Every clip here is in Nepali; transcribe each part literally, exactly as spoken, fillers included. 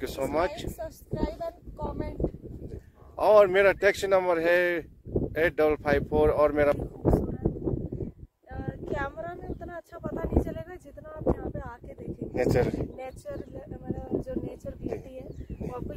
You so much. Subscribe and comment. और मेरा टैक्सी नंबर है एट डबल फाइव फोर। और मेरा कैमरा में उतना अच्छा पता नहीं चलेगा जितना आप यहाँ पे आके देखेंगे। नेचर नेचर मतलब जो नेचर ब्यूटी है वो आपको।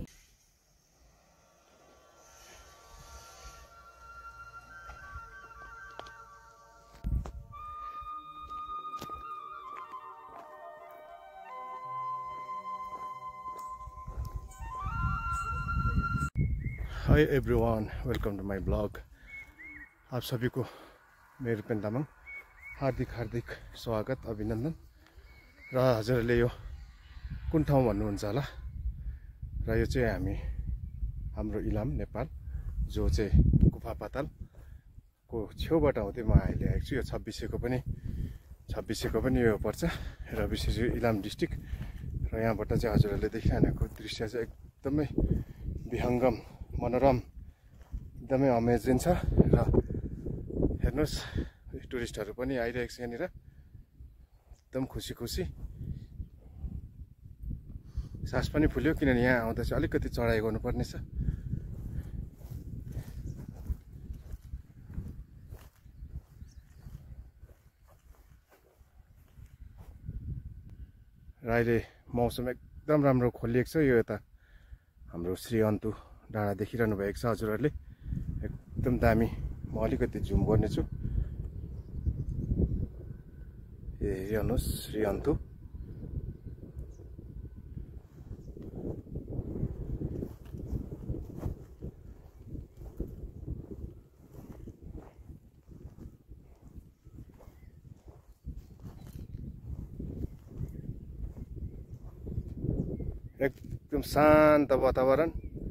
Hi everyone, welcome to my blog. आप सभी को मेरो रुपेन तामाङ हार्दिक हार्दिक स्वागत, अभिनन्दन। र हजुरहरूले यो कुन ठाउँ भन्नुहुन्छ होला। र यो चाहिँ हामी हाम्रो इलाम नेपाल, जो चाहिँ गुफा पातालको छेउबाट हुँदै म अहिले आएको छु। यो छब्बिसेको पनि छब्बिसेको पनि यो पर्छ र विशेष यो इलाम डिस्ट्रिक्ट। र यहाँबाट चाहिँ हजुरहरूले देखिरहनेको दृश्य चाहिँ एकदमै विहङ्गम, मनोरम, एकदमै अमेजिङ छ। र हेर्नुहोस्, टुरिस्टहरू पनि आइरहेको छ यहाँनिर, एकदम खुसी खुसी। सास पनि फुल्यो, किनभने यहाँ आउँदा चाहिँ अलिकति चढाइ गर्नुपर्ने छ। र अहिले मौसम एकदम राम्रो खोलिएको छ। यो यता हाम्रो श्री अन्तु डाँडा देखिरहनु भएको छ हजुरहरूले, एकदम दामी। म अलिकति जुम गर्नेछु। ए हेर्नुहोस्, श्री अन्तु। एकदम शान्त वातावरण।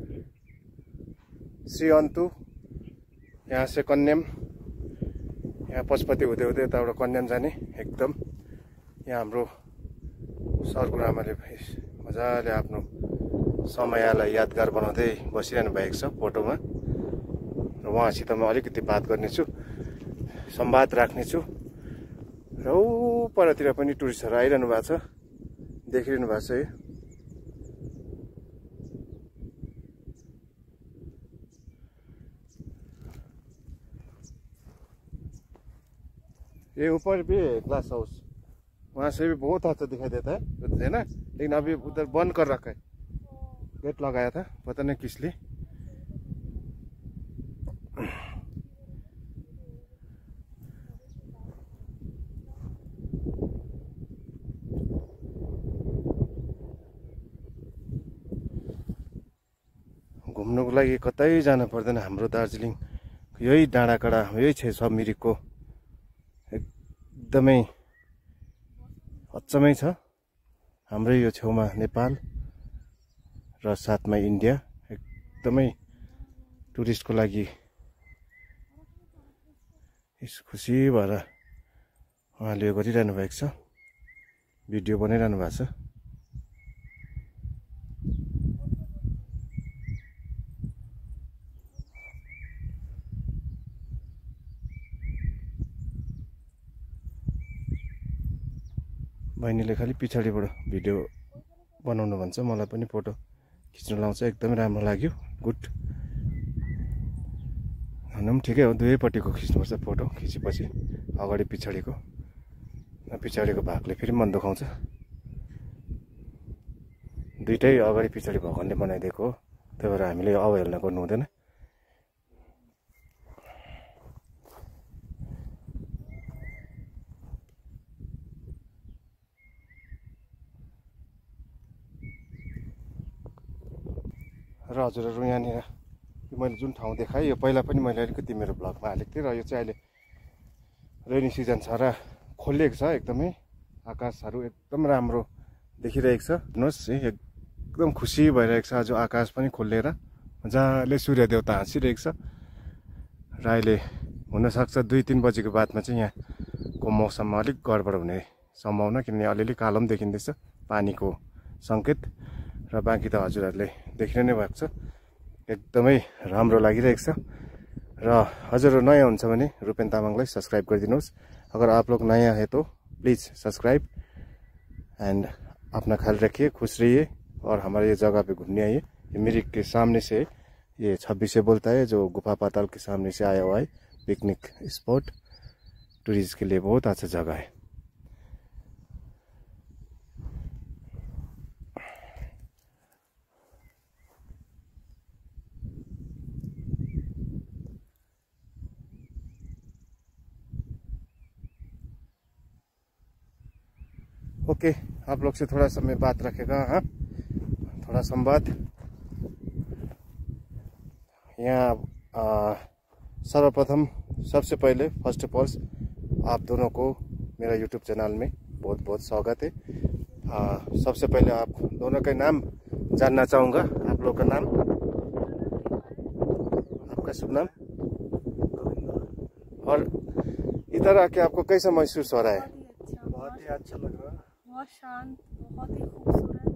श्री अन्तु, यहाँ से कन्याम, यहाँ पशुपति हुँदै हुँदै यताबाट कन्याम जाने। एकदम यहाँ हाम्रो सर गुरुआमाले मजाले आफ्नो समयलाई यादगार बनाउँदै बसिरहनु भएको छ फोटोमा। र उहाँसित म अलिकति बात गर्नेछु, संवाद राख्नेछु। र ऊ परतिर पनि टुरिस्टहरू आइरहनु भएको छ, देखिरहनु भएको छ। है ये ऊपर भी है ग्लास हाउस, वहाँ से भी बहुत अच्छा दिखाई देता है, है ना। लेकिन अभी उधर बंद कर रखा है, गेट लगाया था, पता नहीं किस लिए। घुम्नुको लागि कतै जानु पर्दैन, हाम्रो दार्जिलिङ यही डाँडाकाँडा, यही छ सब मिरिकको। एकदमै अचम्मै छ। हाम्रै यो छेउमा नेपाल र साथमा इन्डिया, एकदमै टुरिस्टको लागि खुसी भएर उहाँले यो गरिरहनु भएको छ, भिडियो बनाइरहनु भएको छ। बहिनीले खालि पछाडिबाट भिडियो बनाउनु भन्छ, मलाई पनि फोटो खिच्नु लाउँछ। एकदमै राम्रो लाग्यो, गुड। भन्नु पनि ठिकै हो, दुवैपट्टिको खिच्नुपर्छ फोटो खिचेपछि, अगाडि पछाडिको। पछाडिको भागले फेरि मन दुखाउँछ। दुइटै अगाडि पछाडि भगवानले बनाइदिएको हो, त्यही भएर हामीले अवहेलना गर्नु हुँदैन। र हजुरहरू यहाँनिर मैले जुन ठाउँ देखाएँ, यो पहिला पनि मैले अलिकति मेरो ब्लगमा हालेको थिएँ। र यो चाहिँ अहिले रेनी सिजन छ र खोलिएको छ, एकदमै आकाशहरू एकदम राम्रो देखिरहेको छ। हेर्नुहोस् है, एकदम खुसी भइरहेको छ। आज आकाश पनि खोलेर मजाले सूर्य देवता हाँसिरहेको छ। र अहिले हुनसक्छ दुई तिन बजीको बादमा चाहिँ यहाँको मौसममा अलिक गडबड हुने सम्भावना, किनभने अलिअलि कालो पनि देखिँदैछ, पानीको सङ्केत। र बाँकी त हजुरहरूले देखिरहनु नै भएको छ, एकदमै राम्रो लागिरहेको छ। र हजुरहरू नयाँ हुन्छ भने रुपेन तामाङलाई सब्सक्राइब गरिदिनुहोस्। अगर आप लोग नया है तो प्लीज़ सब्सक्राइब एंड अपना ख्याल रखिए, खुश रहिए और हमारे ये जगह पे घूमने आइए। ये मिरिक के सामने से ये छब्बीस से बोलता है, जो गुफा पाताल के सामने से आया हुआ है पिकनिक स्पॉट। टूरिस्ट के लिए बहुत अच्छा जगह है। ओके, आप लोग से थोड़ा समय बात रखेगा। हाँ, थोड़ा संवाद। यहाँ सर्वप्रथम सबसे पहले फर्स्ट ऑफ ऑल आप दोनों को मेरा यूट्यूब चैनल में बहुत बहुत स्वागत है। आ, सबसे पहले आप दोनों का नाम जानना चाहूँगा। आप लोग का नाम, आपका शुभ नाम, और इधर आके आपको कैसा महसूस हो रहा है? बहुत ही अच्छा लग रहा है, बहुत शांत, बहुत ही खूबसूरत।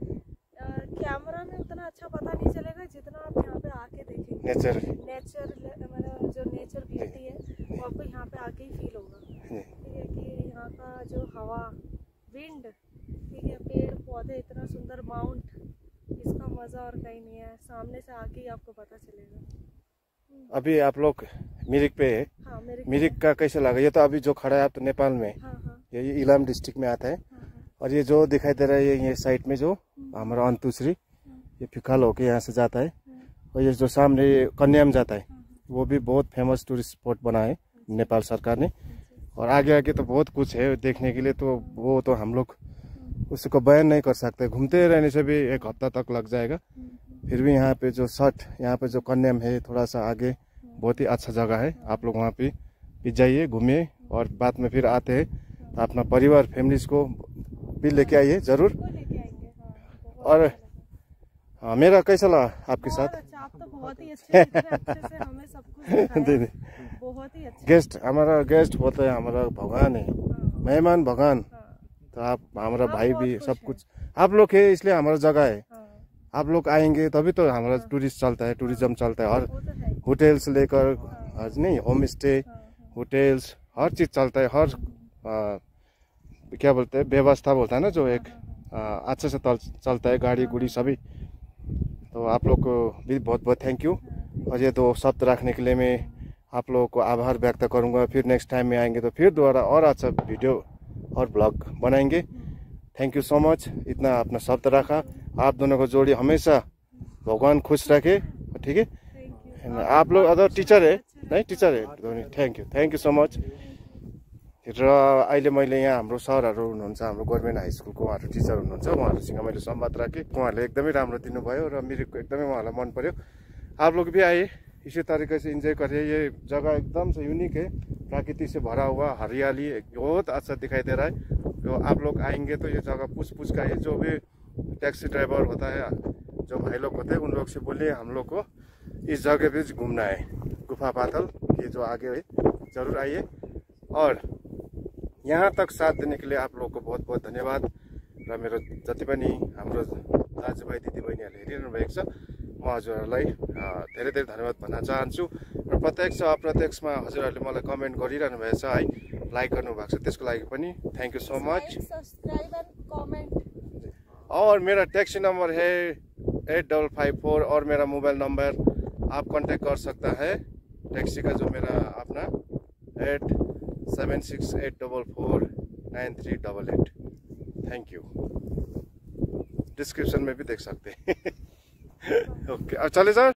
कैमरा में उतना अच्छा पता नहीं चलेगा जितना आप यहाँ पे आके देखेंगे। नेचर नेचर मतलब जो नेचर ब्यूटी है वो आपको यहाँ पे आके ही फील होगा। ठीक है कि यहाँ का जो हवा, विंड, ठीक है, पेड़ पौधे, इतना सुंदर माउंट, इसका मजा और कहीं नहीं है। सामने से आके ही आपको पता चलेगा। अभी आप लोग मिरिक पे है। हाँ, मिरिक, मिरिक का कैसे लगा? ये तो अभी जो खड़ा है आप तो नेपाल में। हाँ, हाँ, ये इलाम डिस्ट्रिक्ट में आता है। हाँ, हाँ, और ये जो दिखाई दे रहा है, ये ये साइड में जो हमारा अंतुश्री, ये फिकाल होके यहाँ से जाता है। और ये जो सामने कन्याम जाता है, वो भी बहुत फेमस टूरिस्ट स्पॉट बना है नेपाल सरकार ने। और आगे आगे तो बहुत कुछ है देखने के लिए, तो वो तो हम लोग उसको बयान नहीं कर सकते। घूमते रहने से भी एक हफ्ता तक लग जाएगा। फिर भी यहाँ पे जो सट, यहाँ पे जो कन्याम है थोड़ा सा आगे, बहुत ही अच्छा जगह है। आप लोग वहाँ पे भी जाइए, घूमिए, और बाद में फिर आते हैं तो अपना परिवार फैमिलीज को भी लेके आइए जरूर। लेके आएंगे। हाँ, और हाँ, मेरा कैसा लगा आपके साथ? अच्छा, आप तो बहुत ही अच्छे, इतने अच्छे से हमें सब कुछ दिखाया। बहुत ही अच्छा। गेस्ट, हमारा गेस्ट होता है, हमारा भगवान है, मेहमान भगवान। हाँ, तो आप हमारा आप भाई बहुत भी, खुश सब हैं। कुछ आप लोग है, इसलिए हमारा जगह है। हाँ, आप लोग आएंगे तभी तो हमारा टूरिस्ट चलता है, टूरिज्म चलता है। और वो तो है। होटल्स लेकर, आज नहीं, होम स्टे, हाँ, हाँ, होटल्स, हर चीज चलता है। हर आ, क्या बोलते हैं, व्यवस्था बोलता है ना, जो एक आ, अच्छे से तल, चलता है, गाड़ी गुड़ी सभी। तो आप लोग को भी बहुत बहुत थैंक यू। और ये दो शब्द रखने के लिए मैं आप लोगों को आभार व्यक्त करूंगा। फिर नेक्स्ट टाइम में आएंगे तो फिर दोबारा और अच्छा वीडियो और ब्लॉग बनाएंगे। थैंक यू सो मच, इतना अपना शब्द रखा। आप दोनों को जोड़ी हमेशा भगवान खुश रखे, ठीक है। Thank you. आप लोग अदर टिचर है, नहीं टिचर है, thank you, thank you so much. र अहिले मैले यहाँ हाम्रो सरहरू हुनुहुन्छ, हाम्रो गभर्मेन्ट हाई स्कुलको उहाँहरू टिचर हुनुहुन्छ, उहाँहरूसँग मैले संवाद राखेँ। उहाँहरूले एकदमै राम्रो दिनुभयो र मिरिकको एकदमै उहाँलाई मन पर्यो। आप लोग भी आए, इसी तरीके से एंजॉय करिए। ये जगह एकदम से यूनिक है, प्रकृति से भरा हुआ, हरियाली बहुत अच्छा दिखाई दे रहा है। तो आप लोग आएंगे तो ये जगह पूछ पूछ का है, जो भी टैक्सी ड्राइवर होता है, जो भाई लोग होते हैं, उन लोग से बोलिए हम लोग को इस जगह पे घूमना है, गुफा पाताल, ये जो आगे है, जरूर आइए। और यहाँ तक साथ देने के लिए आप लोग को बहुत बहुत धन्यवाद। र मेरो जति पनि हाम्रो दाजुभाइ दिदीबहिनीहरूले हेरिरहनु भएको छ, म हजुरहरूलाई धेरै धेरै धन्यवाद भन्न चाहन्छु। र प्रत्यक्ष अप्रत्यक्षमा हजुरहरूले मलाई कमेन्ट गरिरहनु भएको छ है, लाइक गर्नुभएको छ, त्यसको लागि पनि thank you so much. Subscribe and comment. और मेरा टैक्सी नंबर है एट डबल फाइव फोर, और मेरा मोबाइल नंबर आप कांटेक्ट कर सकता है टैक्सी का, जो मेरा अपना eight seven six eight double four nine three double eight. Thank you, description में भी देख सकते हैं। ओके, अब चले जाओ।